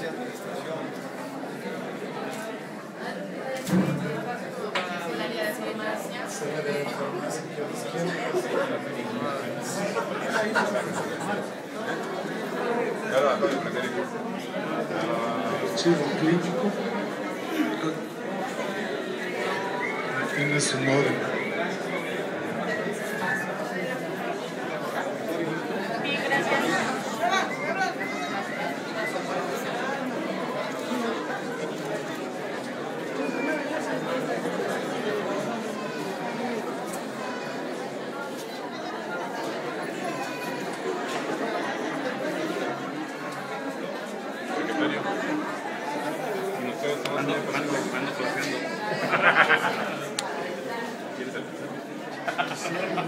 Farmacia, Administración. El área de farmacia. Archivo clínico. Tiene su módulo. Bien, gracias. Ando flaqueando. ¿Quieres el